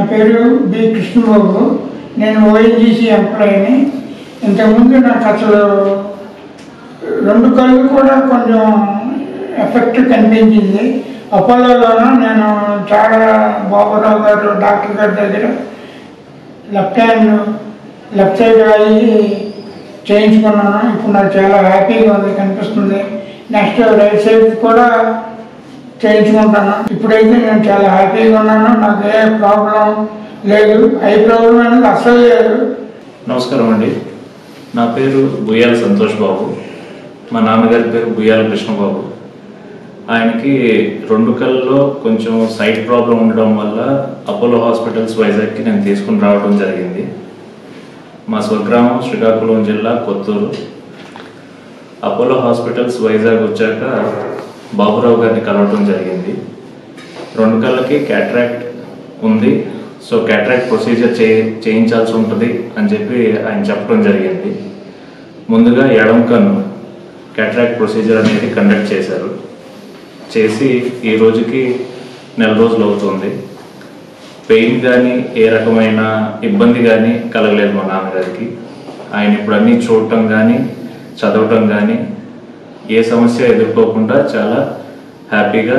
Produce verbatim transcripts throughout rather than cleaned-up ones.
పేరు బి కృష్ణబాబు. నేను ఓఎన్జీసీ ఎంప్లాయీని. ఇంతకుముందు నాకు అసలు రెండు కళ్ళు కూడా కొంచెం ఎఫెక్ట్ కనిపించింది. అపోలోలోన నేను చాలా బాబురావు గారు డాక్టర్ గారి దగ్గర లెఫ్ట్ హ్యాండ్ లెఫ్ట్ సైడ్ అయ్యి చేయించుకున్నాను. ఇప్పుడు నాకు చాలా హ్యాపీగా ఉంది, కనిపిస్తుంది. నెక్స్ట్ రైట్ సైడ్ కూడా చేయించుకుంటాను. ఇప్పుడైతే నేను చాలా హ్యాపీగా ఉన్నాను. నాకు ఏ ప్రాబ్లం లేదు, ఐ ప్రాబ్లం అనేది అస్సలు లేదు. నమస్కారం అండి, నా పేరు బుయ్యాల సంతోష్ బాబు. మా నాన్నగారి పేరు బుయ్యాల కృష్ణబాబు. ఆయనకి రెండు కళ్ళలో కొంచెం సైట్ ప్రాబ్లం ఉండడం వల్ల అపోలో హాస్పిటల్స్ వైజాగ్కి నేను తీసుకుని రావడం జరిగింది. మా స్వగ్రామం శ్రీకాకుళం జిల్లా కొత్తూరు. అపోలో హాస్పిటల్స్ వైజాగ్ వచ్చాక బాబురావు గారిని కలవడం జరిగింది. రెండు కళ్ళకి క్యాట్రాక్ట్ ఉంది, సో క్యాట్రాక్ట్ ప్రొసీజర్ చే చేయించాల్సి ఉంటుంది అని చెప్పి ఆయన చెప్పడం జరిగింది. ముందుగా ఎడం కన్ను క్యాట్రాక్ట్ ప్రొసీజర్ అనేది కండక్ట్ చేశారు. చేసి ఈ రోజుకి నెల రోజులు అవుతుంది. పెయిన్ కానీ ఏ రకమైన ఇబ్బంది కానీ కలగలేదు మా నాన్నగారికి. ఆయన ఇప్పుడు అన్నీ చూడటం కానీ చదవటం కానీ ఏ సమస్య ఎదుర్కోకుండా చాలా హ్యాపీగా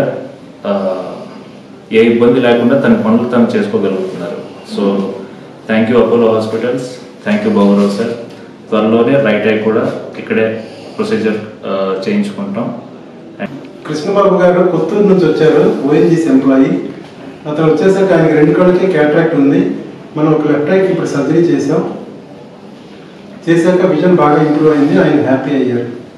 ఏ ఇబ్బంది లేకుండా తన పనులు తను చేసుకోగలుగుతున్నారు. So thank you Apollo hospitals, thank you Baburao sir. త్వరలోనే రైట్ ఐ కూడా ఇక్కడే ప్రొసీజర్ చేయించుకుంటాం. కృష్ణబాబు గారు కొత్తూరు నుంచి వచ్చారు, ఓఎన్జీసీ ఎంప్లాయీ. అతను వచ్చేసరికి ఆయనకి రెండు కళ్ళకి క్యాట్రాక్ట్ ఉంది. మనం ఒక లెఫ్ట్ ఐకి ఇప్పుడు సర్జరీ చేసాం. చేశాక విజన్ బాగా ఇంప్రూవ్ అయింది, ఆయన హ్యాపీ అయ్యారు.